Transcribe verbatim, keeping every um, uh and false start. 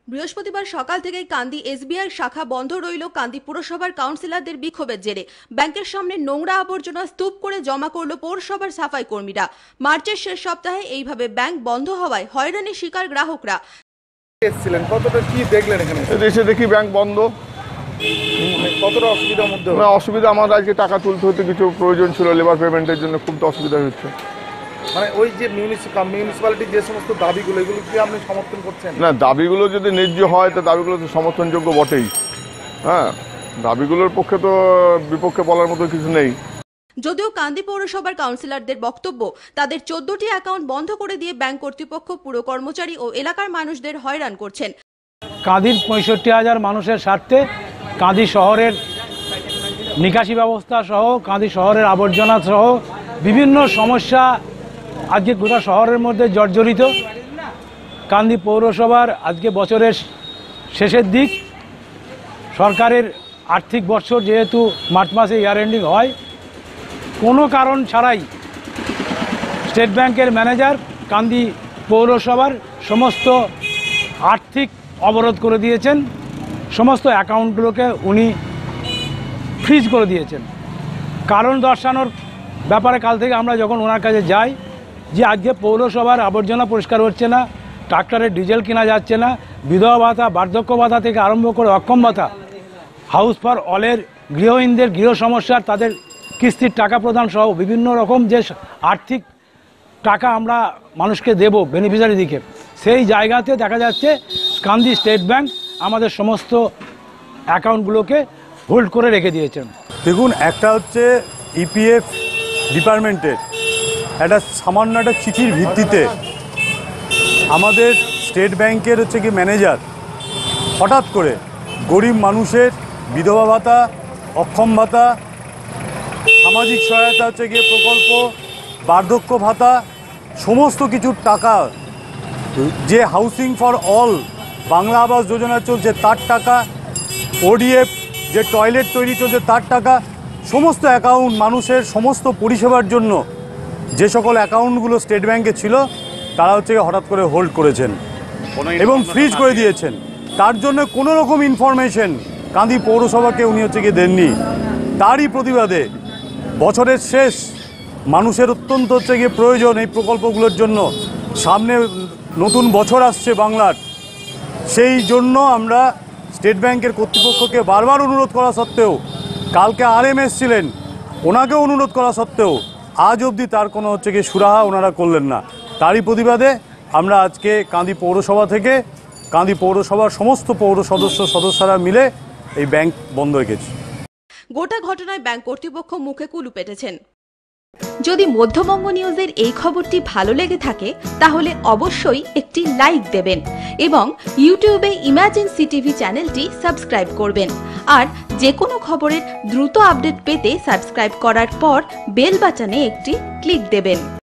বৃহস্পতিবার সকাল থেকেই কান্দি এসবিআই শাখা বন্ধ রইল কান্দি পুরসভার কাউন্সিলরদের বিক্ষোভের জেরে। ব্যাংকের সামনে নোংরা আবর্জনা স্তূপ করে জমা করল পৌরসভার সাফাই কর্মীরা। মার্চের শেষ সপ্তাহে এইভাবে ব্যাংক বন্ধ হওয়ায় হয়রানির শিকার গ্রাহকরা। এসেছিলেন কতটা কি দেখলেন এখানে? এসে দেখি ব্যাংক বন্ধ। কতটা অসুবিধার মধ্যে? না অসুবিধা, আমার আজকে টাকা তুলতে হতে কিছু প্রয়োজন ছিল লেবার পেমেন্টের জন্য, খুব তো অসুবিধা হচ্ছে। মানে ওই যে মিউনিসিপ্যালিটির যে সমস্ত দাবিগুলো, এগুলো কি আপনি সমর্থন করছেন? না, দাবিগুলো যদি ন্যায্য হয় তো দাবিগুলো তো সমর্থনযোগ্য বটেই। হ্যাঁ, দাবিগুলোর পক্ষে তো বিপক্ষে বলার মতো কিছু নেই। যদিও কান্দি পৌরসভার কাউন্সিলরদের বক্তব্য, তাদের চোদ্দটি অ্যাকাউন্ট বন্ধ করে দিয়ে ব্যাংক কর্তৃপক্ষ পুরো কর্মচারী ও এলাকার মানুষদের হয়রান করছেন। কাঁদির পঁয়ষট্টি হাজার মানুষের স্বার্থে কাঁদি শহরের নিকাশি ব্যবস্থা সহ কাঁদি শহরের আবর্জনা সহ বিভিন্ন সমস্যা আজকে গোটা শহরের মধ্যে জর্জরিত। কান্দি পৌরসভার আজকে বছরের শেষের দিক, সরকারের আর্থিক বছর যেহেতু মার্চ মাসে ইয়ার এন্ডিং হয়, কোনো কারণ ছাড়াই স্টেট ব্যাংকের ম্যানেজার কান্দি পৌরসভার সমস্ত আর্থিক অবরোধ করে দিয়েছেন। সমস্ত অ্যাকাউন্টগুলোকে উনি ফ্রিজ করে দিয়েছেন। কারণ দর্শানোর ব্যাপারে কাল থেকে আমরা যখন ওনার কাছে যাই যে আজকে পৌরসভার আবর্জনা পরিষ্কার হচ্ছে না, ট্রাক্টরের ডিজেল কেনা যাচ্ছে না, বিধবা ভাতা, বার্ধক্য ভাতা থেকে আরম্ভ করে অক্ষম ভাতা, হাউস ফর অলের গৃহহীনদের গৃহ সমস্যার তাদের কিস্তির টাকা প্রদান সহ বিভিন্ন রকম যে আর্থিক টাকা আমরা মানুষকে দেব বেনিফিশিয়ারি দিকে, সেই জায়গাতে দেখা যাচ্ছে কান্দি স্টেট ব্যাংক আমাদের সমস্ত অ্যাকাউন্টগুলোকে হোল্ড করে রেখে দিয়েছেন। দেখুন, একটা হচ্ছে ইপিএফ ডিপার্টমেন্টের একটা সামান্য একটা চিঠির ভিত্তিতে আমাদের স্টেট ব্যাংকের হচ্ছে কি ম্যানেজার হঠাৎ করে গরিব মানুষের বিধবা ভাতা, অক্ষম ভাতা, সামাজিক সহায়তা হচ্ছে গিয়ে প্রকল্প, বার্ধক্য ভাতা, সমস্ত কিছুর টাকা, যে housing for all Bangla Awas Yojana চলছে তার টাকা, ওডিএফ যে টয়লেট তৈরি চলছে তার টাকা, সমস্ত অ্যাকাউন্ট মানুষের সমস্ত পরিষেবার জন্য যে সকল অ্যাকাউন্টগুলো স্টেট ব্যাংকে ছিল তারা হচ্ছে হঠাৎ করে হোল্ড করেছেন এবং ফ্রিজ করে দিয়েছেন। তার জন্য কোনো রকম ইনফরমেশন কান্দি পৌরসভাকে উনি হচ্ছে গিয়ে দেননি। তারই প্রতিবাদে বছরের শেষ মানুষের অত্যন্ত হচ্ছে গিয়ে প্রয়োজন এই প্রকল্পগুলোর জন্য, সামনে নতুন বছর আসছে বাংলার, সেই জন্য আমরা স্টেট ব্যাংকের কর্তৃপক্ষকে বারবার অনুরোধ করা সত্ত্বেও, কালকে আর এম এসছিলেন ওনাকেও অনুরোধ করা সত্ত্বেও আজ অবধি তার কোনো হচ্ছে গিয়ে সুরাহা ওনারা করলেন না। তারই প্রতিবাদে আমরা আজকে কান্দি পৌরসভা থেকে কান্দি পৌরসভার সমস্ত পৌর সদস্য সদস্যরা মিলে এই ব্যাংক বন্ধ রেখেছি। গোটা ঘটনায় ব্যাংক কর্তৃপক্ষ মুখে কুলু পেটেছেন। যদি মধ্যবঙ্গ নিউজের এই খবরটি ভালো লেগে থাকে তাহলে অবশ্যই একটি লাইক দেবেন এবং ইউটিউবে ইমাজিন সিটিভি চ্যানেলটি সাবস্ক্রাইব করবেন। আর যে কোনো খবরের দ্রুত আপডেট পেতে সাবস্ক্রাইব করার পর বেল বাটনে একটি ক্লিক দেবেন।